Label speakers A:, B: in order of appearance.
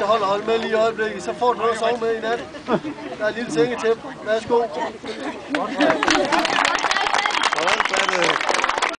A: Hold med lige i øjeblikket, så får du noget at sove med i nat. Der er et lille sengetæppe. Værsgo.